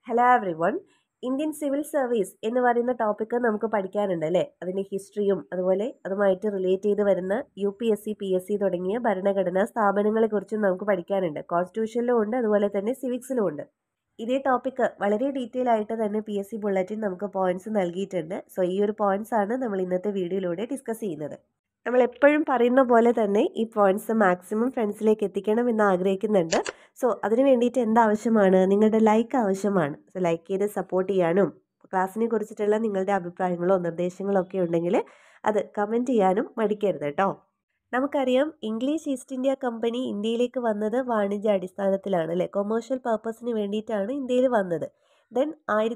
Hello everyone. Indian civil service എന്ന് പറയുന്ന topic നമുക്ക് പഠിക്കാനുണ്ട് അല്ലേ? അതിൻ്റെ ഹിസ്റ്ററിയും അതുപോലെ അതുമായിട്ട് റിലേറ്റ് ചെയ്ത് വരുന്ന UPSC PSC തുടങ്ങിയ ഭരണഘടനാ സ്ഥാപനങ്ങളെക്കുറിച്ചും നമുക്ക് പഠിക്കാനുണ്ട്. കോൺസ്റ്റിറ്റ്യൂഷനിലും ഉണ്ട്, അതുപോലെ തന്നെ സിവിക്സിലും ഉണ്ട്. ഇതേ ടോപ്പിക്ക് വളരെ ഡീറ്റെയിൽ ആയിട്ട് തന്നെ PSC ബുള്ളറ്റിൻ നമുക്ക് പോയിന്റ്സ് നൽകിയിട്ടുണ്ട്. സോ ഈ ഒരു പോയിന്റ്സ് ആണ് നമ്മൾ ഇന്നത്തെ വീഡിയോയിലൂടെ ഡിസ്കസ് ചെയ്യുന്നത്. നമ്മൾ എപ്പോഴും പറയുന്ന പോലെ തന്നെ ഈ പോയിന്റ്സ് മാക്സിമം ഫ്രണ്ട്സിലേക്ക് എത്തിക്കണം എന്ന് ആഗ്രഹിക്കുന്നുണ്ട്. സോ അതിന് വേണ്ടിയിട്ട് എന്താവശ്യമാണ്? നിങ്ങളുടെ ലൈക്ക് ആവശ്യമാണ്. സോ ലൈക്ക് ചെയ്ത് സപ്പോർട്ട് ചെയ്യാനും ക്ലാസ്സിനെ കുറിച്ചിട്ടുള്ള നിങ്ങളുടെ അഭിപ്രായങ്ങളോ നിർദ്ദേശങ്ങളോ ഒക്കെ ഉണ്ടെങ്കിൽ അത് കമൻറ്റ് ചെയ്യാനും മടിക്കരുത് കേട്ടോ. നമുക്കറിയാം, ഇംഗ്ലീഷ് ഈസ്റ്റ് ഇന്ത്യ കമ്പനി ഇന്ത്യയിലേക്ക് വന്നത് വാണിജ്യ അടിസ്ഥാനത്തിലാണ് അല്ലേ? കൊമേഴ്ഷ്യൽ പർപ്പസിന് വേണ്ടിയിട്ടാണ് ഇന്ത്യയിൽ വന്നത്. ദെൻ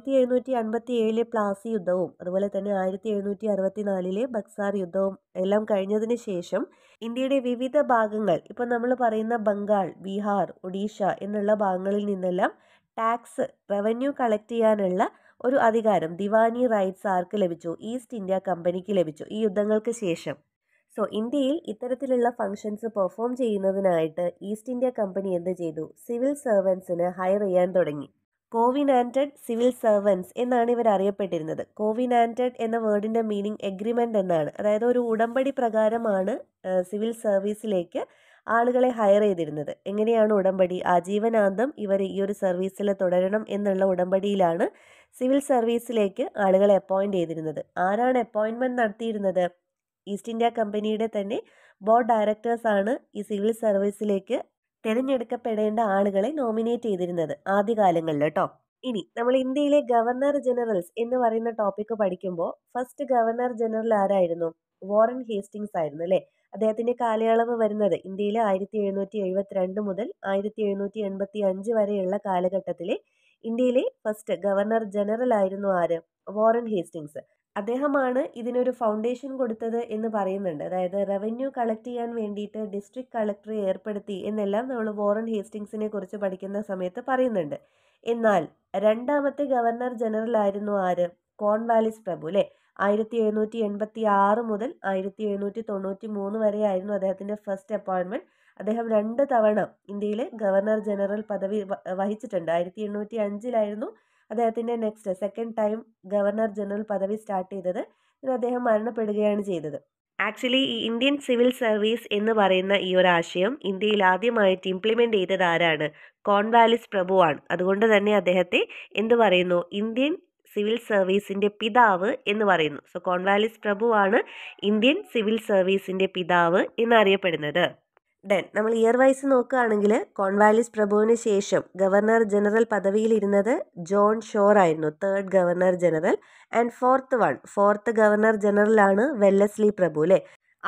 1757 പ്ലാസി യുദ്ധവും അതുപോലെ തന്നെ 1764 ബക്സാർ യുദ്ധവും എല്ലാം കഴിഞ്ഞതിന് ശേഷം ഇന്ത്യയുടെ വിവിധ ഭാഗങ്ങൾ, ഇപ്പോൾ നമ്മൾ പറയുന്ന ബംഗാൾ, ബീഹാർ, ഒഡീഷ എന്നുള്ള ഭാഗങ്ങളിൽ നിന്നെല്ലാം ടാക്സ് റവന്യൂ കളക്ട് ചെയ്യാനുള്ള ഒരു അധികാരം, ദിവാനി റൈറ്റ്സ് ആർക്ക് ലഭിച്ചു? ഈസ്റ്റ് ഇന്ത്യ കമ്പനിക്ക് ലഭിച്ചു ഈ യുദ്ധങ്ങൾക്ക് ശേഷം. സോ ഇന്ത്യയിൽ ഇത്തരത്തിലുള്ള ഫങ്ഷൻസ് പെർഫോം ചെയ്യുന്നതിനായിട്ട് ഈസ്റ്റ് ഇന്ത്യ കമ്പനി എന്ത് ചെയ്തു? സിവിൽ സർവൻസിന് ഹയർ ചെയ്യാൻ തുടങ്ങി. കോവിനാൻറ്റഡ് സിവിൽ സർവൻസ് എന്നാണ് ഇവർ അറിയപ്പെട്ടിരുന്നത്. കോവിനാൻറ്റഡ് എന്ന വേർഡിൻ്റെ മീനിങ് എഗ്രിമെൻ്റ് എന്നാണ്. അതായത് ഒരു ഉടമ്പടി പ്രകാരമാണ് സിവിൽ സർവീസിലേക്ക് ആളുകളെ ഹയർ ചെയ്തിരുന്നത്. എങ്ങനെയാണ് ഉടമ്പടി? ആജീവനാന്തം ഇവർ ഈ ഒരു സർവീസിൽ തുടരണം എന്നുള്ള ഉടമ്പടിയിലാണ് സിവിൽ സർവീസിലേക്ക് ആളുകളെ അപ്പോയിൻ്റ് ചെയ്തിരുന്നത്. ആരാണ് അപ്പോയിൻമെൻറ്റ് നടത്തിയിരുന്നത്? ഈസ്റ്റ് ഇന്ത്യ കമ്പനിയുടെ തന്നെ ബോർഡ് ഡയറക്ടേഴ്സാണ് ഈ സിവിൽ സർവീസിലേക്ക് തിരഞ്ഞെടുക്കപ്പെടേണ്ട ആളുകളെ നോമിനേറ്റ് ചെയ്തിരുന്നത് ആദ്യകാലങ്ങളിൽ കേട്ടോ. ഇനി നമ്മൾ ഇന്ത്യയിലെ ഗവർണർ ജനറൽസ് എന്ന് പറയുന്ന ടോപ്പിക്ക് പഠിക്കുമ്പോൾ ഫസ്റ്റ് ഗവർണർ ജനറൽ ആരായിരുന്നു? വാറൻ ഹേസ്റ്റിങ്സ് ആയിരുന്നു അല്ലേ? അദ്ദേഹത്തിൻ്റെ കാലയളവ് വരുന്നത് ഇന്ത്യയിൽ 1772 മുതൽ 1785 വരെയുള്ള കാലഘട്ടത്തിലെ ഇന്ത്യയിലെ ഫസ്റ്റ് ഗവർണർ ജനറൽ ആയിരുന്നു ആര്? Warren Hastings. അദ്ദേഹമാണ് ഇതിനൊരു ഫൗണ്ടേഷൻ കൊടുത്തത് എന്ന് പറയുന്നുണ്ട്. അതായത് റവന്യൂ കളക്ട് ചെയ്യാൻ വേണ്ടിയിട്ട് ഡിസ്ട്രിക്ട് കളക്ടറെ ഏർപ്പെടുത്തി എന്നെല്ലാം നമ്മൾ വാറൻ ഹേസ്റ്റിങ്സിനെ കുറിച്ച് പഠിക്കുന്ന സമയത്ത് പറയുന്നുണ്ട്. എന്നാൽ രണ്ടാമത്തെ ഗവർണർ ജനറൽ ആയിരുന്നു ആര്? കോൺവാലിസ് പ്രഭു അല്ലേ? 1786 മുതൽ 1793 വരെ ആയിരുന്നു അദ്ദേഹത്തിൻ്റെ ഫസ്റ്റ് അപ്പോയിൻമെൻറ്റ്. അദ്ദേഹം 2 തവണ ഇന്ത്യയിലെ ഗവർണർ ജനറൽ പദവി വഹിച്ചിട്ടുണ്ട്. 1805 അദ്ദേഹത്തിൻ്റെ സെക്കൻഡ് ടൈം ഗവർണർ ജനറൽ പദവി സ്റ്റാർട്ട് ചെയ്തത്. അദ്ദേഹം മരണപ്പെടുകയാണ് ചെയ്തത്. ആക്ച്വലി ഈ ഇന്ത്യൻ സിവിൽ സർവീസ് എന്ന് പറയുന്ന ഈ ഒരു ആശയം ഇന്ത്യയിൽ ആദ്യമായിട്ട് ഇംപ്ലിമെൻ്റ് ചെയ്തത് ആരാണ്? കോൺവാലിസ് പ്രഭുവാണ്. അതുകൊണ്ട് തന്നെ അദ്ദേഹത്തെ എന്ത് പറയുന്നു? ഇന്ത്യൻ സിവിൽ സർവീസിൻ്റെ പിതാവ് എന്ന് പറയുന്നു. സോ കോൺവാലിസ് പ്രഭുവാണ് ഇന്ത്യൻ സിവിൽ സർവീസിൻ്റെ പിതാവ് എന്നറിയപ്പെടുന്നത്. ദെൻ നമ്മൾ ഇയർ വൈസ് നോക്കുകയാണെങ്കിൽ കോൺവാലിസ് പ്രഭുവിന് ശേഷം ഗവർണർ ജനറൽ പദവിയിലിരുന്നത് ജോൺ ഷോർ ആയിരുന്നു, 3rd governor general. And fourth governor ജനറലാണ് വെല്ലസ്ലി പ്രഭു അല്ലേ?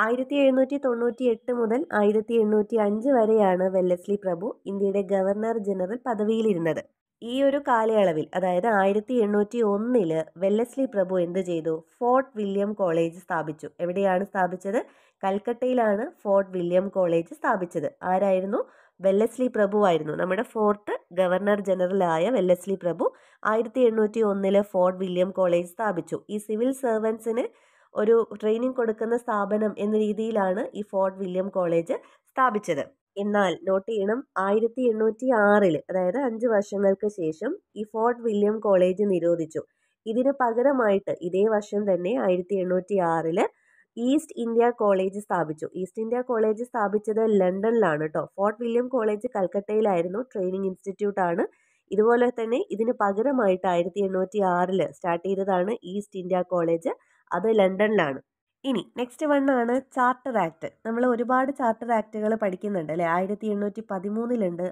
1798 മുതൽ 1805 വരെയാണ് വെല്ലസ്ലി പ്രഭു ഇന്ത്യയുടെ ഗവർണർ ജനറൽ പദവിയിലിരുന്നത്. ഈ ഒരു കാലയളവിൽ, അതായത് 1801 വെല്ലസ്ലി പ്രഭു എന്ത് ചെയ്തു? ഫോർട്ട് വില്യം കോളേജ് സ്ഥാപിച്ചു. എവിടെയാണ് സ്ഥാപിച്ചത്? കൽക്കട്ടയിലാണ് ഫോർട്ട് വില്യം കോളേജ് സ്ഥാപിച്ചത്. ആരായിരുന്നു? വെല്ലസ്ലി പ്രഭു ആയിരുന്നു. നമ്മുടെ ഫോർത്ത് ഗവർണർ ജനറലായ വെല്ലസ്ലി പ്രഭു 1801 ഫോർട്ട് വില്യം കോളേജ് സ്ഥാപിച്ചു. ഈ സിവിൽ സർവൻസിന് ഒരു ട്രെയിനിങ് കൊടുക്കുന്ന സ്ഥാപനം എന്ന രീതിയിലാണ് ഈ ഫോർട്ട് വില്യം കോളേജ് സ്ഥാപിച്ചത്. എന്നാൽ നോട്ട് ചെയ്യണം, 1806 അതായത് 5 വർഷങ്ങൾക്ക് ശേഷം ഈ ഫോർട്ട് വില്യം കോളേജ് നിരോധിച്ചു. ഇതിന് പകരമായിട്ട് ഇതേ വർഷം തന്നെ 1806 ഈസ്റ്റ് ഇന്ത്യ കോളേജ് സ്ഥാപിച്ചു. ഈസ്റ്റ് ഇന്ത്യ കോളേജ് സ്ഥാപിച്ചത് ലണ്ടനിലാണ് കേട്ടോ. ഫോർട്ട് വില്യം കോളേജ് കൽക്കട്ടയിലായിരുന്നു, ട്രെയിനിങ് ഇൻസ്റ്റിറ്റ്യൂട്ടാണ്. ഇതുപോലെ തന്നെ ഇതിന് പകരമായിട്ട് 1806 സ്റ്റാർട്ട് ചെയ്തതാണ് ഈസ്റ്റ് ഇന്ത്യ കോളേജ്, അത് ലണ്ടനിലാണ്. ഇനി നെക്സ്റ്റ് ആണ് ചാർട്ടർ ആക്ട്. നമ്മൾ ഒരുപാട് ചാർട്ടർ ആക്ടുകൾ പഠിക്കുന്നുണ്ട് അല്ലേ? 1813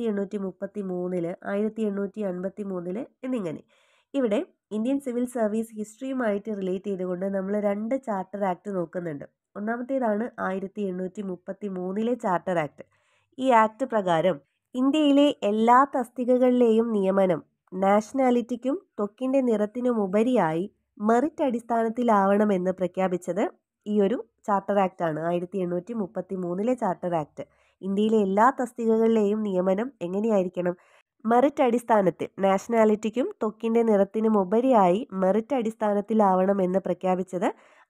1833 1853 എന്നിങ്ങനെ. ഇവിടെ ഇന്ത്യൻ സിവിൽ സർവീസ് ഹിസ്റ്ററിയുമായിട്ട് റിലേറ്റ് ചെയ്തുകൊണ്ട് നമ്മൾ 2 ചാർട്ടർ ആക്ട് നോക്കുന്നുണ്ട്. ഒന്നാമത്തേതാണ് 1833 ചാർട്ടർ ആക്ട്. ഈ ആക്ട് പ്രകാരം ഇന്ത്യയിലെ എല്ലാ തസ്തികകളിലെയും നിയമനം നാഷണാലിറ്റിക്കും ത്വക്കിൻ്റെ നിറത്തിനുമുപരിയായി മെറിറ്റ് അടിസ്ഥാനത്തിലാവണമെന്ന് പ്രഖ്യാപിച്ചത് ഈ ഒരു ചാർട്ടർ ആക്ട് ആണ്. 1833 ചാർട്ടർ ആക്ട്. ഇന്ത്യയിലെ എല്ലാ തസ്തികകളിലെയും നിയമനം എങ്ങനെയായിരിക്കണം? മെറിറ്റ് അടിസ്ഥാനത്തിൽ, നാഷണാലിറ്റിക്കും ത്വക്കിൻ്റെ നിറത്തിനും ഉപരിയായി മെറിറ്റ് അടിസ്ഥാനത്തിലാവണമെന്ന് പ്രഖ്യാപിച്ചത്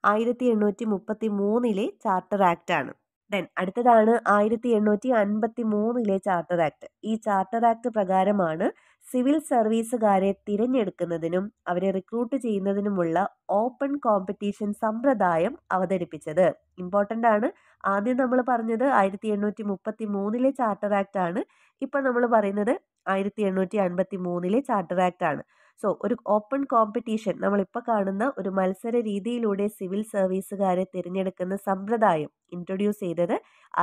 1833 ചാർട്ടർ ആക്ട് ആണ്. ദെൻ അടുത്തതാണ് 1853 ചാർട്ടർ ആക്ട്. ഈ ചാർട്ടർ ആക്ട് പ്രകാരമാണ് സിവിൽ സർവീസുകാരെ തിരഞ്ഞെടുക്കുന്നതിനും അവരെ റിക്രൂട്ട് ചെയ്യുന്നതിനുമുള്ള ഓപ്പൺ കോമ്പറ്റീഷൻ സമ്പ്രദായം അവതരിപ്പിച്ചത്. ഇമ്പോർട്ടൻ്റ് ആണ്. ആദ്യം നമ്മൾ പറഞ്ഞത് 1833 ചാർട്ടർ ആക്ട് ആണ്. ഇപ്പം നമ്മൾ പറയുന്നത് 1853 ചാർട്ടർ ആക്ട് ആണ്. സോ ഒരു ഓപ്പൺ കോമ്പറ്റീഷൻ, നമ്മളിപ്പോൾ കാണുന്ന ഒരു മത്സര രീതിയിലൂടെ സിവിൽ സർവീസുകാരെ തിരഞ്ഞെടുക്കുന്ന സമ്പ്രദായം ഇൻട്രൊഡ്യൂസ് ചെയ്തത്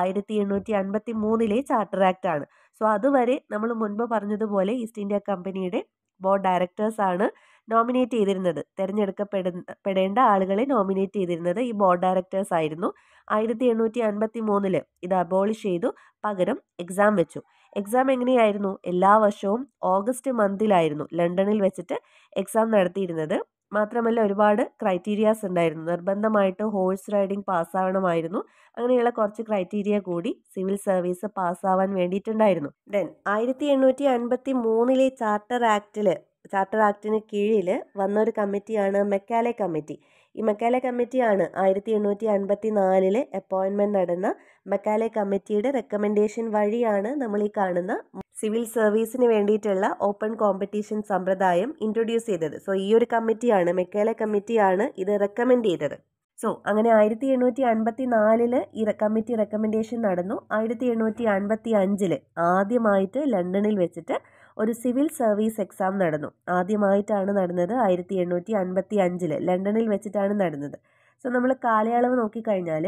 1853 ചാർട്ടർ ആക്ട് ആണ്. സോ അതുവരെ നമ്മൾ മുൻപ് പറഞ്ഞതുപോലെ ഈസ്റ്റ് ഇന്ത്യ കമ്പനിയുടെ ബോർഡ് ഡയറക്ടേഴ്സ് ആണ് നോമിനേറ്റ് ചെയ്തിരുന്നത്. തിരഞ്ഞെടുക്കപ്പെടേണ്ട ആളുകളെ നോമിനേറ്റ് ചെയ്തിരുന്നത് ഈ ബോർഡ് ഡയറക്ടേഴ്സ് ആയിരുന്നു. 1853 ഇത് അബോളിഷ് ചെയ്തു. പകരം എക്സാം വെച്ചു. എക്സാം എങ്ങനെയായിരുന്നു? എല്ലാ വർഷവും ഓഗസ്റ്റ് മന്തിലായിരുന്നു ലണ്ടനിൽ വെച്ചിട്ട് എക്സാം നടത്തിയിരുന്നത്. മാത്രമല്ല ഒരുപാട് ക്രൈറ്റീരിയാസ് ഉണ്ടായിരുന്നു. നിർബന്ധമായിട്ട് ഹോഴ്സ് റൈഡിംഗ് പാസ്സാവണമായിരുന്നു. അങ്ങനെയുള്ള കുറച്ച് ക്രൈറ്റീരിയ കൂടി സിവിൽ സർവീസ് പാസ്സാവാൻ വേണ്ടിയിട്ടുണ്ടായിരുന്നു. ദെൻ 1853 ചാർട്ടർ ആക്ടിന് കീഴിൽ വന്ന ഒരു കമ്മിറ്റിയാണ് മെക്കാലെ കമ്മിറ്റി. ഈ മെക്കാലെ കമ്മിറ്റിയാണ് 1854 അപ്പോയിൻമെൻറ്റ് നടന്ന മെക്കാലെ കമ്മിറ്റിയുടെ റെക്കമെൻഡേഷൻ വഴിയാണ് നമ്മൾ ഈ കാണുന്ന സിവിൽ സർവീസിന് വേണ്ടിയിട്ടുള്ള ഓപ്പൺ കോമ്പറ്റീഷൻ സമ്പ്രദായം ഇൻട്രൊഡ്യൂസ് ചെയ്തത്. സോ ഈ ഒരു കമ്മിറ്റിയാണ്, മെക്കാലെ കമ്മിറ്റിയാണ് ഇത് റെക്കമെൻഡ് ചെയ്തത്. സോ അങ്ങനെ 1854 ഈ കമ്മിറ്റി റെക്കമെൻഡേഷൻ നടന്നു. 1855 ആദ്യമായിട്ട് ലണ്ടനിൽ വെച്ചിട്ട് ഒരു സിവിൽ സർവീസ് എക്സാം നടന്നു. ആദ്യമായിട്ടാണ് നടന്നത് 1855 ലണ്ടനിൽ വെച്ചിട്ടാണ് നടന്നത്. സോ നമ്മൾ കാലയളവ് നോക്കിക്കഴിഞ്ഞാൽ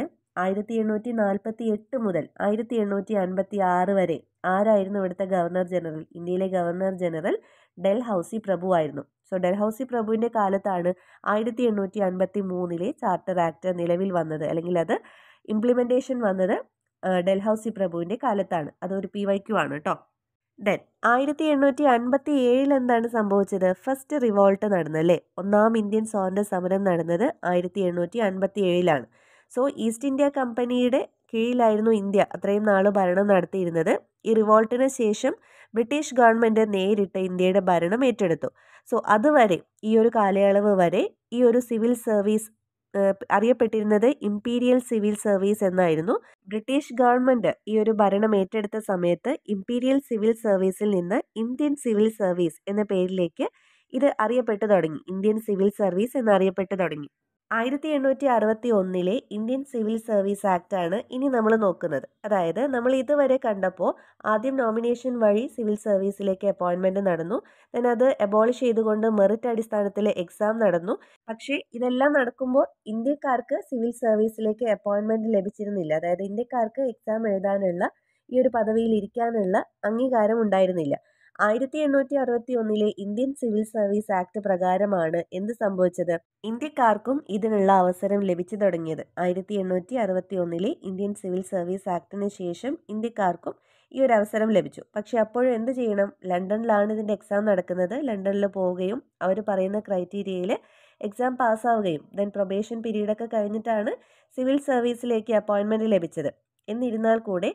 1848 മുതൽ 1856 വരെ ആരായിരുന്നു ഇവിടുത്തെ ഗവർണർ ജനറൽ? ഇന്ത്യയിലെ ഗവർണർ ജനറൽ ഡൽഹൌസി പ്രഭു ആയിരുന്നു. സോ ഡൽഹൌസി പ്രഭുവിൻ്റെ കാലത്താണ് 1853 ചാർട്ടർ ആക്ട് നിലവിൽ വന്നത്, അല്ലെങ്കിൽ അത് ഇംപ്ലിമെൻറ്റേഷൻ വന്നത് ഡൽഹൌസി പ്രഭുവിൻ്റെ കാലത്താണ്. അതൊരു PYQ ആണ് കേട്ടോ. ദെൻ 1857 എന്താണ് സംഭവിച്ചത്? ഫസ്റ്റ് റിവോൾട്ട് നടന്നല്ലേ? ഒന്നാം ഇന്ത്യൻ സ്വാതന്ത്ര്യ സമരം നടന്നത് 1857 സോ ഈസ്റ്റ് ഇന്ത്യ കമ്പനിയുടെ കീഴിലായിരുന്നു ഇന്ത്യ അത്രയും നാൾ ഭരണം നടത്തിയിരുന്നത്. ഈ റിവോൾട്ടിന് ശേഷം ബ്രിട്ടീഷ് ഗവൺമെൻറ് നേരിട്ട് ഇന്ത്യയുടെ ഭരണം ഏറ്റെടുത്തു. സോ അതുവരെ, ഈ ഒരു കാലയളവ് വരെ ഈ ഒരു സിവിൽ സർവീസ് അറിയപ്പെട്ടിരുന്നത് ഇമ്പീരിയൽ സിവിൽ സർവീസ് എന്നായിരുന്നു. ബ്രിട്ടീഷ് ഗവൺമെൻറ് ഈ ഒരു ഭരണം ഏറ്റെടുത്ത സമയത്ത് ഇമ്പീരിയൽ സിവിൽ സർവീസിൽ നിന്ന് ഇന്ത്യൻ സിവിൽ സർവീസ് എന്ന പേരിലേക്ക് ഇത് അറിയപ്പെട്ടു തുടങ്ങി. ഇന്ത്യൻ സിവിൽ സർവീസ് എന്നറിയപ്പെട്ടു തുടങ്ങി. 1861 ഇന്ത്യൻ സിവിൽ സർവീസ് ആക്ട് ആണ് ഇനി നമ്മൾ നോക്കുന്നത്. അതായത് നമ്മൾ ഇതുവരെ കണ്ടപ്പോൾ ആദ്യം നോമിനേഷൻ വഴി സിവിൽ സർവീസിലേക്ക് അപ്പോയിൻമെൻറ്റ് നടന്നു. ദെൻ അത് അബോളിഷ് ചെയ്തുകൊണ്ട് മെറിറ്റ് അടിസ്ഥാനത്തിൽ എക്സാം നടന്നു. പക്ഷേ ഇതെല്ലാം നടക്കുമ്പോൾ ഇന്ത്യക്കാർക്ക് സിവിൽ സർവീസിലേക്ക് അപ്പോയിൻമെൻറ്റ് ലഭിച്ചിരുന്നില്ല. അതായത് ഇന്ത്യക്കാർക്ക് എക്സാം എഴുതാനുള്ള, ഈ ഒരു പദവിയിൽ ഇരിക്കാനുള്ള അംഗീകാരം ഉണ്ടായിരുന്നില്ല. 1861 ഇന്ത്യൻ സിവിൽ സർവീസ് ആക്ട് പ്രകാരമാണ് എന്ത് സംഭവിച്ചത്? ഇന്ത്യക്കാർക്കും ഇതിനുള്ള അവസരം ലഭിച്ചു തുടങ്ങിയത്. 1861 ഇന്ത്യൻ സിവിൽ സർവീസ് ആക്ടിന് ശേഷം ഇന്ത്യക്കാർക്കും ഈ ഒരു അവസരം ലഭിച്ചു. പക്ഷെ അപ്പോഴും എന്ത് ചെയ്യണം? ലണ്ടനിലാണ് ഇതിൻ്റെ എക്സാം നടക്കുന്നത്. ലണ്ടനിൽ പോവുകയും അവർ പറയുന്ന ക്രൈറ്റീരിയയിൽ എക്സാം പാസ്സാവുകയും ദെൻ പ്രൊബേഷൻ പീരീഡൊക്കെ കഴിഞ്ഞിട്ടാണ് സിവിൽ സർവീസിലേക്ക് അപ്പോയിൻമെൻറ്റ് ലഭിച്ചത്. എന്നിരുന്നാൽ കൂടെ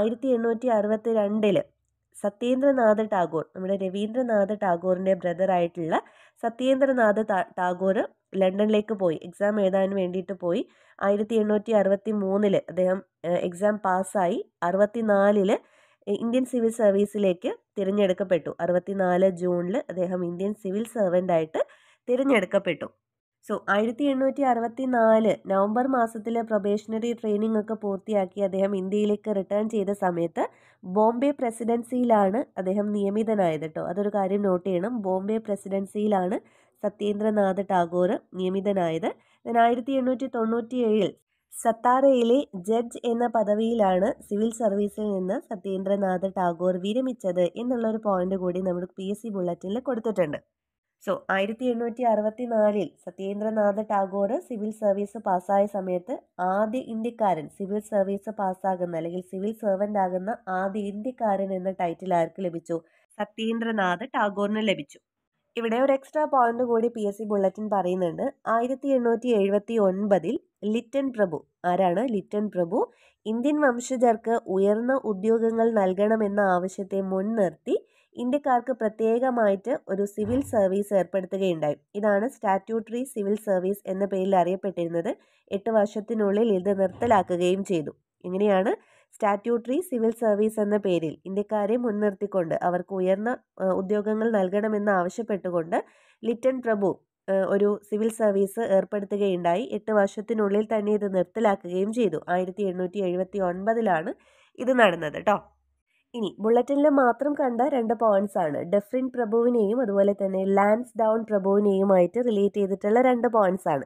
1862 സത്യേന്ദ്രനാഥ് ടാഗോർ, നമ്മുടെ രവീന്ദ്രനാഥ് ടാഗോറിൻ്റെ ബ്രദറായിട്ടുള്ള സത്യേന്ദ്രനാഥ് ടാഗോർ ലണ്ടനിലേക്ക് പോയി, എക്സാം എഴുതാൻ വേണ്ടിയിട്ട് പോയി. 1863 അദ്ദേഹം എക്സാം പാസ്സായി. 64 ഇന്ത്യൻ സിവിൽ സർവീസിലേക്ക് തിരഞ്ഞെടുക്കപ്പെട്ടു. 64 ജൂണിൽ അദ്ദേഹം ഇന്ത്യൻ സിവിൽ സർവൻ്റായിട്ട് തിരഞ്ഞെടുക്കപ്പെട്ടു. സോ 1864 നവംബർ മാസത്തിലെ പ്രൊബേഷണറി ട്രെയിനിങ് ഒക്കെ പൂർത്തിയാക്കി അദ്ദേഹം ഇന്ത്യയിലേക്ക് റിട്ടേൺ ചെയ്ത സമയത്ത് ബോംബെ പ്രസിഡൻസിയിലാണ് അദ്ദേഹം നിയമിതനായത് കേട്ടോ. അതൊരു കാര്യം നോട്ട് ചെയ്യണം. ബോംബെ പ്രസിഡൻസിയിലാണ് സത്യേന്ദ്രനാഥ് ടാഗോർ നിയമിതനായത്. 1897 സത്താറയിലെ ജഡ്ജ് എന്ന പദവിയിലാണ് സിവിൽ സർവീസിൽ നിന്ന് സത്യേന്ദ്രനാഥ് ടാഗോർ വിരമിച്ചത് എന്നുള്ളൊരു പോയിന്റ് കൂടി നമ്മുടെ PSC ബുള്ളറ്റിനിൽ കൊടുത്തിട്ടുണ്ട്. So 1864 Satyendranath Tagore civil service പാസ്സായ സമയത്ത് ആദ്യ ഇന്ത്യക്കാരൻ, സിവിൽ സർവീസ് പാസ്സാകുന്ന അല്ലെങ്കിൽ സിവിൽ സർവൻ്റ് ആകുന്ന ആദ്യ ഇന്ത്യക്കാരൻ എന്ന ടൈറ്റിൽ ആർക്ക് ലഭിച്ചു? സത്യേന്ദ്രനാഥ് ടാഗോറിന് ലഭിച്ചു. ഇവിടെ ഒരു എക്സ്ട്രാ പോയിന്റ് കൂടി PSC ബുള്ളറ്റിൻ പറയുന്നുണ്ട്. 1879 ലിറ്റൻ പ്രഭു, ആരാണ്? ലിറ്റൻ പ്രഭു ഇന്ത്യൻ വംശജർക്ക് ഉയർന്ന ഉദ്യോഗങ്ങൾ നൽകണമെന്ന ആവശ്യത്തെ മുൻനിർത്തി ഇന്ത്യക്കാർക്ക് പ്രത്യേകമായിട്ട് ഒരു സിവിൽ സർവീസ് ഏർപ്പെടുത്തുകയുണ്ടായി. ഇതാണ് സ്റ്റാറ്റ്യൂട്ടറി സിവിൽ സർവീസ് എന്ന പേരിൽ അറിയപ്പെട്ടിരുന്നത്. 8 വർഷത്തിനുള്ളിൽ ഇത് നിർത്തലാക്കുകയും ചെയ്തു. ഇങ്ങനെയാണ് സ്റ്റാറ്റ്യൂട്ടറി സിവിൽ സർവീസ് എന്ന പേരിൽ ഇന്ത്യക്കാരെ മുൻനിർത്തിക്കൊണ്ട് അവർക്ക് ഉയർന്ന ഉദ്യോഗങ്ങൾ നൽകണമെന്ന് ആവശ്യപ്പെട്ടുകൊണ്ട് ലിറ്റൻ പ്രഭു ഒരു സിവിൽ സർവീസ് ഏർപ്പെടുത്തുകയുണ്ടായി. 8 വർഷത്തിനുള്ളിൽ തന്നെ ഇത് നിർത്തലാക്കുകയും ചെയ്തു. 1879 ഇത് നടന്നത് കേട്ടോ. ഇനി ബുള്ളറ്റിനിൽ മാത്രം കണ്ട 2 പോയിന്റ്സ് ആണ്. ഡഫറിൻ പ്രഭുവിനെയും അതുപോലെ തന്നെ ലാൻസ് ഡൗൺ പ്രഭുവിനെയുമായിട്ട് റിലേറ്റ് ചെയ്തിട്ടുള്ള 2 പോയിന്റ്സ് ആണ്.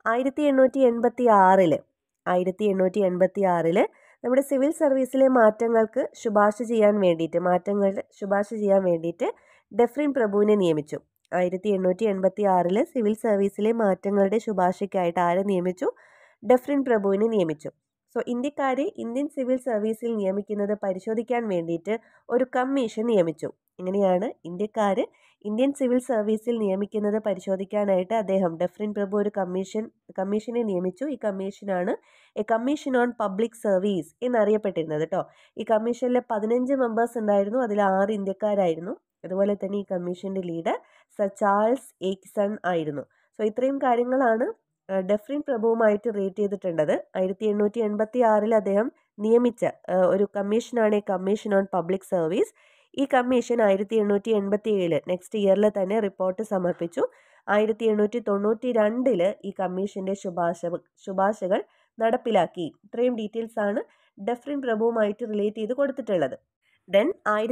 1886 നമ്മുടെ സിവിൽ സർവീസിലെ മാറ്റങ്ങൾക്ക് ശുപാർശ ചെയ്യാൻ വേണ്ടിയിട്ട് ഡഫറിൻ പ്രഭുവിനെ നിയമിച്ചു. 1886 സിവിൽ സർവീസിലെ മാറ്റങ്ങളുടെ ശുപാർശയ്ക്കായിട്ട് ആരെ നിയമിച്ചു? ഡഫറിൻ പ്രഭുവിനെ നിയമിച്ചു. സോ ഇന്ത്യക്കാരെ ഇന്ത്യൻ സിവിൽ സർവീസിൽ നിയമിക്കുന്നത് പരിശോധിക്കാൻ വേണ്ടിയിട്ട് ഒരു കമ്മീഷൻ നിയമിച്ചു. ഇങ്ങനെയാണ് ഇന്ത്യക്കാര് ഇന്ത്യൻ സിവിൽ സർവീസിൽ നിയമിക്കുന്നത് പരിശോധിക്കാനായിട്ട് ഡഫറിൻ പ്രഭു ഒരു കമ്മീഷനെ നിയമിച്ചു. ഈ കമ്മീഷനാണ് a commission on public service എന്നറിയപ്പെട്ടിരുന്നത് കേട്ടോ. ഈ കമ്മീഷനിൽ 15 മെമ്പേഴ്സ് ഉണ്ടായിരുന്നു. അതിൽ 6 ഇന്ത്യക്കാരായിരുന്നു. അതുപോലെ തന്നെ ഈ കമ്മീഷന്റെ ലീഡർ സർ ചാൾസ് എയ്റ്റ്സൺ ആയിരുന്നു. സോ ഇത്രയും കാര്യങ്ങളാണ് ഡഫറിൻ പ്രഭുവുമായിട്ട് റിലേറ്റ് ചെയ്തിട്ടുള്ളത്. 1886 അദ്ദേഹം നിയമിച്ച ഒരു കമ്മീഷനാണ് കമ്മീഷൻ ഓൺ പബ്ലിക് സർവീസ്. ഈ കമ്മീഷൻ 1887 നെക്സ്റ്റ് ഇയറിൽ തന്നെ റിപ്പോർട്ട് സമർപ്പിച്ചു. 1892 ഈ കമ്മീഷന്റെ ശുപാർശകൾ നടപ്പിലാക്കി. ഇത്രയും ഡീറ്റെയിൽസ് ആണ് ഡഫറിൻ പ്രഭുവുമായിട്ട് റിലേറ്റ് ചെയ്ത് കൊടുത്തിട്ടുള്ളത്. ദെൻ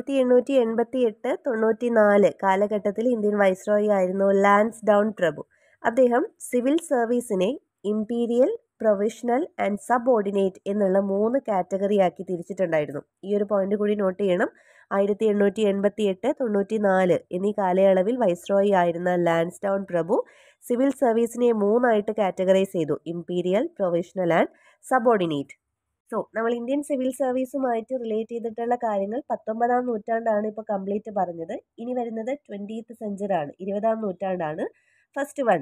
1888-94 കാലഘട്ടത്തിൽ ഇന്ത്യൻ വൈസ്രോയി ആയിരുന്നു ലാൻസ് ഡൗൺ പ്രഭു. അദ്ദേഹം സിവിൽ സർവീസിനെ ഇംപീരിയൽ, പ്രൊവിഷണൽ ആൻഡ് സബോർഡിനേറ്റ് എന്നുള്ള 3 കാറ്റഗറിയാക്കി തിരിച്ചിട്ടുണ്ടായിരുന്നു. ഈ ഒരു പോയിന്റ് കൂടി നോട്ട് ചെയ്യണം. 1888-94 എന്നീ കാലയളവിൽ വൈസ്രോയി ആയിരുന്ന ലാൻസ് ഡൗൺ പ്രഭു സിവിൽ സർവീസിനെ 3 കാറ്റഗറൈസ് ചെയ്തു: imperial, provisional and subordinate. So നമ്മൾ ഇന്ത്യൻ സിവിൽ സർവീസുമായിട്ട് റിലേറ്റ് ചെയ്തിട്ടുള്ള കാര്യങ്ങൾ 19-ാം നൂറ്റാണ്ടാണ് ഇപ്പോൾ കംപ്ലീറ്റ് പറഞ്ഞത്. ഇനി വരുന്നത് 20th സെഞ്ചുറി ആണ്, 20-ാം നൂറ്റാണ്ടാണ്. ഫസ്റ്റ് വൺ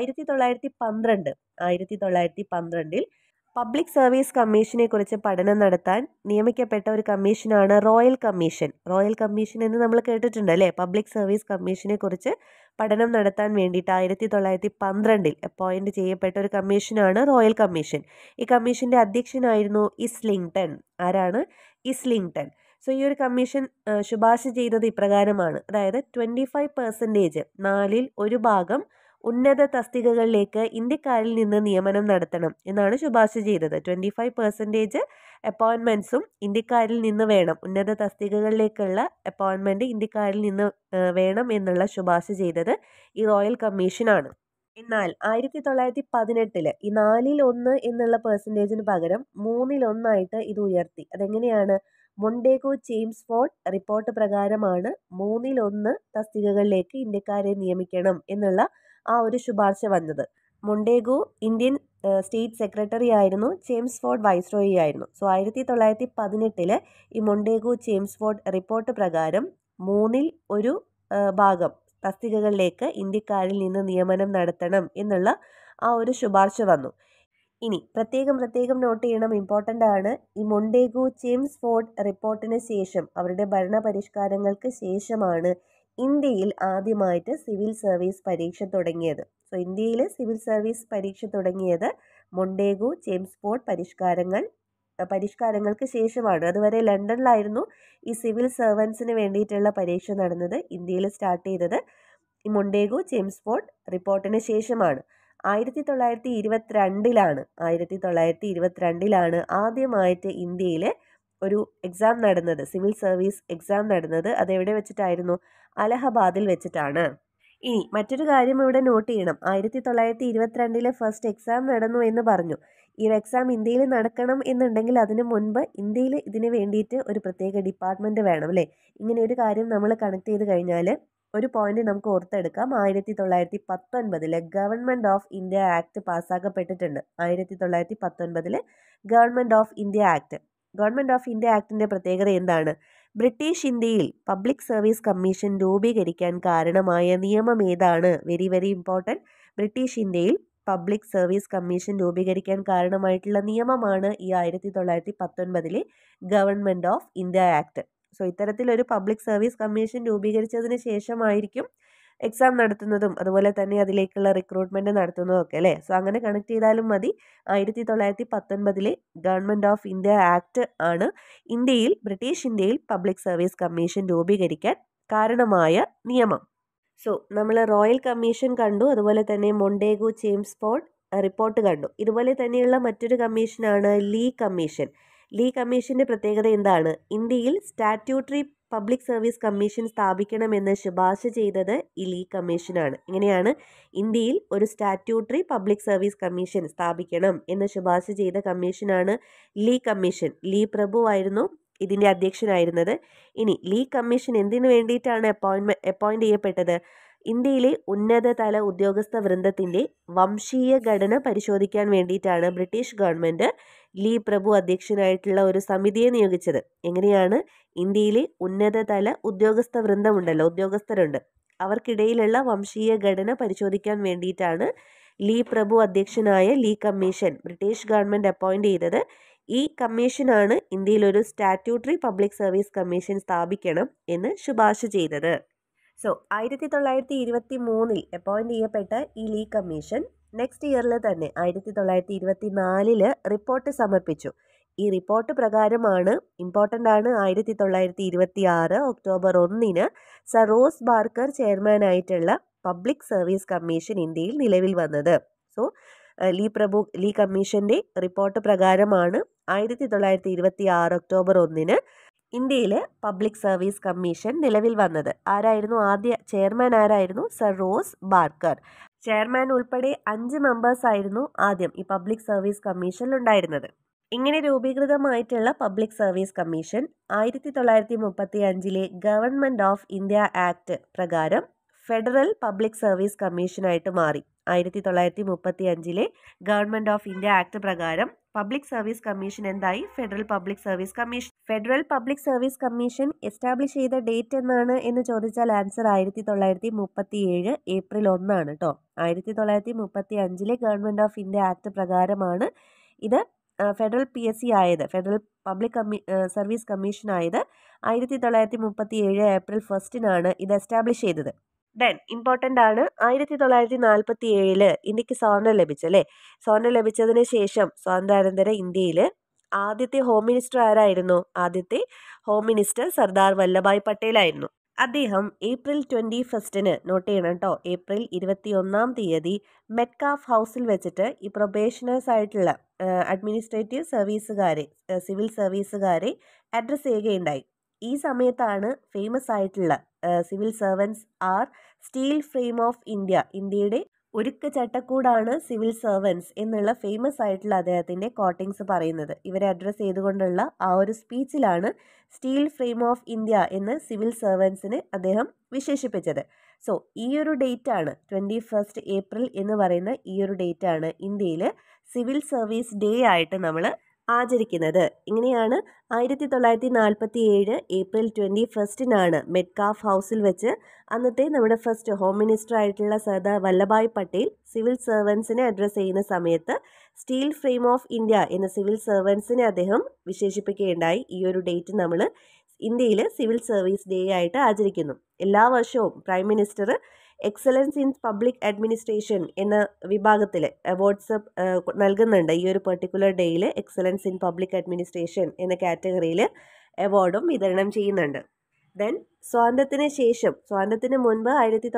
1912 പബ്ലിക് സർവീസ് കമ്മീഷനെ കുറിച്ച് പഠനം നടത്താൻ നിയമിക്കപ്പെട്ട ഒരു കമ്മീഷനാണ് റോയൽ കമ്മീഷൻ. റോയൽ കമ്മീഷൻ എന്ന് നമ്മൾ കേട്ടിട്ടുണ്ട് അല്ലേ? പബ്ലിക് സർവീസ് കമ്മീഷനെ കുറിച്ച് പഠനം നടത്താൻ വേണ്ടിയിട്ട് 1912 അപ്പോയിന്റ് ചെയ്യപ്പെട്ട ഒരു കമ്മീഷനാണ് റോയൽ കമ്മീഷൻ. ഈ കമ്മീഷന്റെ അധ്യക്ഷനായിരുന്നു ഇസ്ലിംഗ്ടൺ. ആരാണ്? ഇസ്ലിംഗ്ടൺ. സോ ഈ ഒരു കമ്മീഷൻ ശുപാർശ ചെയ്തത് ഇപ്രകാരമാണ്. അതായത് 25% 1/4 ഉന്നത തസ്തികകളിലേക്ക് ഇന്ത്യക്കാരിൽ നിന്ന് നിയമനം നടത്തണം എന്നാണ് ശുപാർശ ചെയ്തത്. 25% അപ്പോയിൻമെന്റ്സും ഇന്ത്യക്കാരിൽ നിന്ന് വേണം. ഉന്നത തസ്തികകളിലേക്കുള്ള അപ്പോയിൻമെന്റ് ഇന്ത്യക്കാരിൽ നിന്ന് വേണം എന്നുള്ള ശുപാർശ ചെയ്തത് ഈ റോയൽ കമ്മീഷനാണ്. എന്നാൽ 1918 ഈ 1/4 എന്നുള്ള പെർസെൻറ്റേജിന് പകരം 1/3 ഇത് ഉയർത്തി. അതെങ്ങനെയാണ്? മൊണ്ടേഗു ചേംസ്ഫോർഡ് റിപ്പോർട്ട് പ്രകാരമാണ് 1/3 തസ്തികകളിലേക്ക് ഇന്ത്യക്കാരെ നിയമിക്കണം എന്നുള്ള ആ ഒരു ശുപാർശ വന്നത്. മൊണ്ടേഗു ഇന്ത്യൻ സ്റ്റേറ്റ് സെക്രട്ടറി ആയിരുന്നു, ചേംസ്ഫോർഡ് വൈസ്രോയി ആയിരുന്നു. സോ 1918 ഈ മൊണ്ടേഗു ചേംസ്ഫോർഡ് റിപ്പോർട്ട് പ്രകാരം 1/3 തസ്തികകളിലേക്ക് ഇന്ത്യക്കാരിൽ നിന്ന് നിയമനം നടത്തണം എന്നുള്ള ആ ഒരു ശുപാർശ വന്നു. ഇനി പ്രത്യേകം നോട്ട് ചെയ്യണം, ഇമ്പോർട്ടൻ്റ് ആണ്. ഈ മൊണ്ടേഗു ചേംസ്ഫോർഡ് റിപ്പോർട്ടിന് ശേഷം, അവരുടെ ഭരണ പരിഷ്കാരങ്ങൾക്ക് ശേഷമാണ് ഇന്ത്യയിൽ ആദ്യമായിട്ട് സിവിൽ സർവീസ് പരീക്ഷ തുടങ്ങിയത്. സോ ഇന്ത്യയിൽ സിവിൽ സർവീസ് പരീക്ഷ തുടങ്ങിയത് മൊണ്ടേഗു ചേംസ്ഫോർഡ് പരിഷ്കാരങ്ങൾക്ക് ശേഷമാണ്. അതുവരെ ലണ്ടനിലായിരുന്നു ഈ സിവിൽ സർവൻസിന് വേണ്ടിയിട്ടുള്ള പരീക്ഷ നടന്നത്. ഇന്ത്യയിൽ സ്റ്റാർട്ട് ചെയ്തത് ഈ മൊണ്ടേഗു ചേംസ്ഫോർഡ് റിപ്പോർട്ടിന് ശേഷമാണ്. 1922 ആദ്യമായിട്ട് ഇന്ത്യയിൽ ഒരു എക്സാം നടന്നത്, സിവിൽ സർവീസ് എക്സാം നടന്നത്. അതെവിടെ വെച്ചിട്ടായിരുന്നു? അലഹബാദിൽ വെച്ചിട്ടാണ്. ഇനി മറ്റൊരു കാര്യം ഇവിടെ നോട്ട് ചെയ്യണം. 1922 ഫസ്റ്റ് എക്സാം നടന്നു എന്ന് പറഞ്ഞു. ഈ ഒരു എക്സാം ഇന്ത്യയിൽ നടക്കണം എന്നുണ്ടെങ്കിൽ അതിനു മുൻപ് ഇന്ത്യയിൽ ഇതിന് വേണ്ടിയിട്ട് ഒരു പ്രത്യേക ഡിപ്പാർട്ട്മെന്റ് വേണം അല്ലേ? ഇങ്ങനെ ഒരു കാര്യം നമ്മൾ കണക്ട് ചെയ്ത് കഴിഞ്ഞാൽ ഒരു പോയിന്റ് നമുക്ക് ഓർത്തെടുക്കാം. 1919 ഗവൺമെന്റ് ഓഫ് ഇന്ത്യ ആക്ട് പാസ്സാക്കപ്പെട്ടിട്ടുണ്ട്. 1919 ഗവൺമെന്റ് ഓഫ് ഇന്ത്യ ആക്ടിന്റെ പ്രത്യേകത എന്താണ്? ബ്രിട്ടീഷ് ഇന്ത്യയിൽ പബ്ലിക് സർവീസ് കമ്മീഷൻ രൂപീകരിക്കാൻ കാരണമായ നിയമം ഏതാണ്? Very very important. ബ്രിട്ടീഷ് ഇന്ത്യയിൽ പബ്ലിക് സർവീസ് കമ്മീഷൻ രൂപീകരിക്കാൻ കാരണമായിട്ടുള്ള നിയമമാണ് ഈ 1919 government of India act. So ഇത്തരത്തിലൊരു പബ്ലിക് സർവീസ് കമ്മീഷൻ രൂപീകരിച്ചതിന് ശേഷമായിരിക്കും എക്സാം നടത്തുന്നതും അതുപോലെ തന്നെ അതിലേക്കുള്ള റിക്രൂട്ട്മെൻറ്റ് നടത്തുന്നതും ഒക്കെ അല്ലേ. സോ അങ്ങനെ കണക്ട് ചെയ്താലും മതി. 1919 ഗവൺമെൻറ് ഓഫ് ഇന്ത്യ ആക്ട് ആണ് ബ്രിട്ടീഷ് ഇന്ത്യയിൽ പബ്ലിക് സർവീസ് കമ്മീഷൻ രൂപീകരിക്കാൻ കാരണമായ നിയമം. സോ നമ്മൾ റോയൽ കമ്മീഷൻ കണ്ടു, അതുപോലെ തന്നെ മൊണ്ടേഗു ചേംസ്ഫോർഡ് റിപ്പോർട്ട് കണ്ടു. ഇതുപോലെ തന്നെയുള്ള മറ്റൊരു കമ്മീഷനാണ് ലീ കമ്മീഷൻ. ലീ കമ്മീഷൻ്റെ പ്രത്യേകത എന്താണ്? ഇന്ത്യയിൽ സ്റ്റാറ്റ്യൂട്ടറി പബ്ലിക് സർവീസ് കമ്മീഷൻ സ്ഥാപിക്കണമെന്ന് ശുപാർശ ചെയ്തത് ഈ ലീ കമ്മീഷനാണ്. ഇങ്ങനെയാണ് ഇന്ത്യയിൽ ഒരു സ്റ്റാറ്റ്യൂട്ടറി പബ്ലിക് സർവീസ് കമ്മീഷൻ സ്ഥാപിക്കണം എന്ന് ശുപാർശ ചെയ്ത കമ്മീഷനാണ് ലീ കമ്മീഷൻ. ലീ പ്രഭു ആയിരുന്നു ഇതിൻ്റെ അധ്യക്ഷനായിരുന്നത്. ഇനി ലീ കമ്മീഷൻ എന്തിനു വേണ്ടിയിട്ടാണ് അപ്പോയിൻ്റ് ചെയ്യപ്പെട്ടത്? ഇന്ത്യയിലെ ഉന്നതതല ഉദ്യോഗസ്ഥ വൃന്ദത്തിൻ്റെ വംശീയ ഘടന പരിശോധിക്കാൻ വേണ്ടിയിട്ടാണ് ബ്രിട്ടീഷ് ഗവൺമെൻറ് ലീ പ്രഭു അധ്യക്ഷനായിട്ടുള്ള ഒരു സമിതിയെ നിയോഗിച്ചത്. എങ്ങനെയാണ്? ഇന്ത്യയിലെ ഉന്നതതല ഉദ്യോഗസ്ഥ വൃന്ദമുണ്ടല്ലോ, ഉദ്യോഗസ്ഥരുണ്ട്, അവർക്കിടയിലുള്ള വംശീയ ഘടന പരിശോധിക്കാൻ വേണ്ടിയിട്ടാണ് ലീ പ്രഭു അധ്യക്ഷനായ Lee commission British government appoint ചെയ്തത്. ഈ കമ്മീഷനാണ് ഇന്ത്യയിൽ ഒരു സ്റ്റാറ്റ്യൂട്ടറി പബ്ലിക് സർവീസ് കമ്മീഷൻ സ്ഥാപിക്കണം എന്ന് ശുപാർശ ചെയ്തത്. സോ 1923 അപ്പോയിൻ്റ് ചെയ്യപ്പെട്ട ഈ ലീ കമ്മീഷൻ നെക്സ്റ്റ് ഇയറിൽ തന്നെ 1924 റിപ്പോർട്ട് സമർപ്പിച്ചു. ഈ റിപ്പോർട്ട് പ്രകാരമാണ്, ഇമ്പോർട്ടൻ്റ് ആണ്, 1926 ഒക്ടോബർ 1 സർ റോസ് ബാർക്കർ ചെയർമാനായിട്ടുള്ള പബ്ലിക് സർവീസ് കമ്മീഷൻ ഇന്ത്യയിൽ നിലവിൽ വന്നത്. സോ ലീ കമ്മീഷൻ്റെ റിപ്പോർട്ട് പ്രകാരമാണ് 1926 ഒക്ടോബർ 1 ഇന്ത്യയിൽ പബ്ലിക് സർവീസ് കമ്മീഷൻ നിലവിൽ വന്നത്. ആരായിരുന്നു ആദ്യ ചെയർമാൻ? ആരായിരുന്നു? Sir Ross Barker. ചെയർമാൻ ഉൾപ്പെടെ 5 മെമ്പേഴ്സ് ആയിരുന്നു ആദ്യം ഈ പബ്ലിക് സർവീസ് കമ്മീഷനിൽ ഉണ്ടായിരുന്നത്. ഇങ്ങനെ രൂപീകൃതമായിട്ടുള്ള public service commission 1935 government of India act പ്രകാരം ഫെഡറൽ പബ്ലിക് സർവീസ് കമ്മീഷനായിട്ട് മാറി. 1935 ഗവൺമെൻറ് ഓഫ് ഇന്ത്യ ആക്ട് പ്രകാരം പബ്ലിക് സർവീസ് കമ്മീഷൻ എന്തായി? Federal public service commission. Federal public service commission establish ചെയ്ത ഡേറ്റ് എന്നാണ് എന്ന് ചോദിച്ചാൽ ആൻസർ 1937 ഏപ്രിൽ 1 കേട്ടോ. 1935 ഗവൺമെൻറ് ഓഫ് ഇന്ത്യ ആക്ട് പ്രകാരമാണ് ഇത് ഫെഡറൽ PSC ആയത്, ഫെഡറൽ പബ്ലിക് സർവീസ് കമ്മീഷൻ ആയത് 1937 ഏപ്രിൽ 1 ഇത് എസ്റ്റാബ്ലിഷ് ചെയ്തത്. ദെൻ ഇമ്പോർട്ടൻ്റ് ആണ്, 1947 ഇന്ത്യക്ക് സ്വാതന്ത്ര്യം ലഭിച്ചല്ലേ. സ്വാതന്ത്ര്യം ലഭിച്ചതിന് ശേഷം സ്വാതന്ത്ര്യാനന്തര ഇന്ത്യയിൽ ആദ്യത്തെ ഹോം മിനിസ്റ്റർ ആരായിരുന്നു? ആദ്യത്തെ ഹോം മിനിസ്റ്റർ സർദാർ വല്ലഭായ് പട്ടേൽ ആയിരുന്നു. അദ്ദേഹം ഏപ്രിൽ 21 നോട്ട് ചെയ്യണം കേട്ടോ, ഏപ്രിൽ 21 മെറ്റ്കാഫ് ഹൗസിൽ വെച്ചിട്ട് ഈ പ്രൊബേഷനേഴ്സ് ആയിട്ടുള്ള അഡ്മിനിസ്ട്രേറ്റീവ് സർവീസുകാരെ, സിവിൽ സർവീസുകാരെ അഡ്രസ്സ് ചെയ്യുകയുണ്ടായി. ഈ സമയത്താണ് ഫേമസ് ആയിട്ടുള്ള civil servants are steel frame of India, ഇന്ത്യയുടെ ഒരുക്ക ചട്ടക്കൂടാണ് സിവിൽ സർവൻസ് എന്നുള്ള ഫേമസ് ആയിട്ടുള്ള അദ്ദേഹത്തിൻ്റെ കോട്ടിങ്സ് പറയുന്നത്. ഇവരെ അഡ്രസ്സ് ചെയ്തുകൊണ്ടുള്ള ആ ഒരു സ്പീച്ചിലാണ് സ്റ്റീൽ ഫ്രെയിം ഓഫ് ഇന്ത്യ എന്ന് സിവിൽ സർവൻസിനെ അദ്ദേഹം വിശേഷിപ്പിച്ചത്. സോ ഈ ഒരു ഡേറ്റ് ആണ് 21 ഏപ്രിൽ എന്ന് പറയുന്ന ഈ ഒരു ഡേറ്റ് ആണ് ഇന്ത്യയിൽ സിവിൽ സർവീസ് ഡേ ആയിട്ട് നമ്മൾ ആചരിക്കുന്നത്. ഇങ്ങനെയാണ് 1947 ഏപ്രിൽ 21 മെറ്റ്കാഫ് ഹൗസിൽ വെച്ച് അന്നത്തെ നമ്മുടെ ഫസ്റ്റ് ഹോം മിനിസ്റ്റർ ആയിട്ടുള്ള സർദാർ വല്ലഭായ് പട്ടേൽ സിവിൽ സർവൻസിനെ അഡ്രസ്സ് ചെയ്യുന്ന സമയത്ത് സ്റ്റീൽ ഫ്രെയിം ഓഫ് ഇന്ത്യ എന്ന സിവിൽ സർവൻസിനെ അദ്ദേഹം വിശേഷിപ്പിക്കുകയുണ്ടായി. ഈ ഒരു ഡേറ്റ് നമ്മൾ ഇന്ത്യയിൽ സിവിൽ സർവീസ് ഡേ ആയിട്ട് ആചരിക്കുന്നു. എല്ലാ വർഷവും prime minister excellence in public administration എന്ന വിഭാഗത്തിൽ അവാർഡ്സ് നൽകുന്നുണ്ട്. ഈ ഒരു പെർട്ടിക്കുലർ ഡേയിൽ എക്സലൻസ് ഇൻ പബ്ലിക് അഡ്മിനിസ്ട്രേഷൻ എന്ന കാറ്റഗറിയിൽ അവാർഡും വിതരണം ചെയ്യുന്നുണ്ട്. ദെൻ സ്വാതന്ത്ര്യത്തിന് മുൻപ്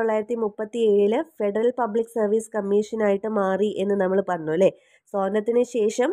1937 ഫെഡറൽ പബ്ലിക് സർവീസ് കമ്മീഷനായിട്ട് മാറി എന്ന് നമ്മൾ പറഞ്ഞു അല്ലേ. സ്വാതന്ത്ര്യത്തിന് ശേഷം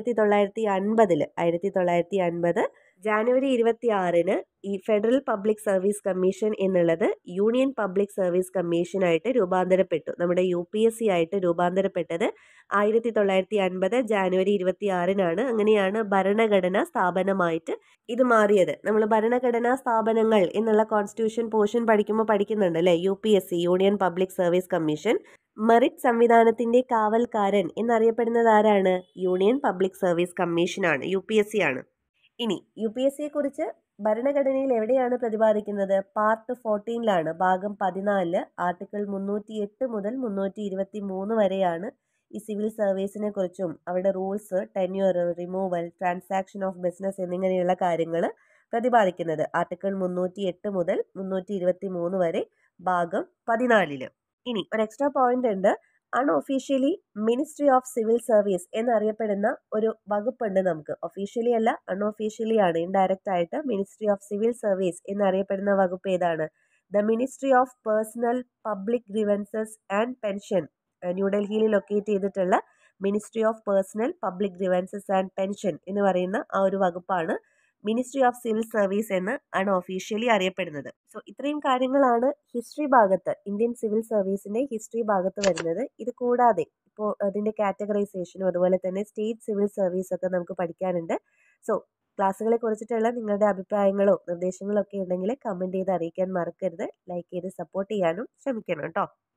1950 ജാനുവരി 26 ഈ ഫെഡറൽ പബ്ലിക് സർവീസ് കമ്മീഷൻ എന്നുള്ളത് യൂണിയൻ പബ്ലിക് സർവീസ് കമ്മീഷനായിട്ട് രൂപാന്തരപ്പെട്ടു. നമ്മുടെ UPSC ആയിട്ട് രൂപാന്തരപ്പെട്ടത് 1950 ജാനുവരി 26 അങ്ങനെയാണ് ഭരണഘടനാ സ്ഥാപനമായിട്ട് ഇത് മാറിയത്. നമ്മൾ ഭരണഘടനാ സ്ഥാപനങ്ങൾ എന്നുള്ള കോൺസ്റ്റിറ്റ്യൂഷൻ പോർഷൻ പഠിക്കുന്നുണ്ട് അല്ലേ. UPSC union public service commission merit സംവിധാനത്തിന്റെ കാവൽക്കാരൻ എന്നറിയപ്പെടുന്നത് ആരാണ്? യൂണിയൻ പബ്ലിക് സർവീസ് കമ്മീഷനാണ്, UPSC ആണ്. ഇനി UPSCയെ കുറിച്ച് ഭരണഘടനയിൽ എവിടെയാണ് പ്രതിപാദിക്കുന്നത്? പാർട്ട് 14 ഭാഗം 14 ആർട്ടിക്കിൾ 308 മുതൽ 323 വരെയാണ് ഈ സിവിൽ സർവീസിനെ കുറിച്ചും അവരുടെ rules, tenure, removal, transaction of business എന്നിങ്ങനെയുള്ള കാര്യങ്ങൾ പ്രതിപാദിക്കുന്നത്. ആർട്ടിക്കിൾ 308 മുതൽ 323 വരെ ഭാഗം 14. ഇനി ഒരു എക്സ്ട്രാ പോയിന്റ് ഉണ്ട്. Unofficially ministry of civil service എന്നറിയപ്പെടുന്ന ഒരു വകുപ്പുണ്ട് നമുക്ക്. ഒഫീഷ്യലി അല്ല, അൺഒഫീഷ്യലി ആണ്. ഇൻഡയറക്റ്റ് ആയിട്ട് മിനിസ്ട്രി ഓഫ് സിവിൽ സർവീസ് എന്നറിയപ്പെടുന്ന വകുപ്പ് ഏതാണ്? The ministry of personnel public grievances and pension. ന്യൂഡൽഹിയിൽ ലൊക്കേറ്റ് ചെയ്തിട്ടുള്ള ministry of personnel public grievances and pension എന്ന് പറയുന്ന ആ ഒരു വകുപ്പാണ് മിനിസ്ട്രി ഓഫ് സിവിൽ സർവീസ് എന്ന് അൺഒഫീഷ്യലി അറിയപ്പെടുന്നത്. സോ ഇത്രയും കാര്യങ്ങളാണ് ഹിസ്റ്ററി ഭാഗത്ത്, ഇന്ത്യൻ സിവിൽ സർവീസിന്റെ ഹിസ്റ്ററി ഭാഗത്ത് വരുന്നത്. ഇത് കൂടാതെ ഇപ്പോൾ അതിന്റെ കാറ്റഗറൈസേഷനും അതുപോലെ തന്നെ സ്റ്റേറ്റ് സിവിൽ സർവീസ് ഒക്കെ നമുക്ക് പഠിക്കാനുണ്ട്. സോ ക്ലാസ്സുകളെ കുറിച്ചിട്ടുള്ള നിങ്ങളുടെ അഭിപ്രായങ്ങളോ നിർദ്ദേശങ്ങളോ ഒക്കെ ഉണ്ടെങ്കിൽ കമന്റ് ചെയ്ത് അറിയിക്കാൻ മറക്കരുത്. ലൈക്ക് ചെയ്ത് സപ്പോർട്ട് ചെയ്യാനും ശ്രമിക്കണം കേട്ടോ.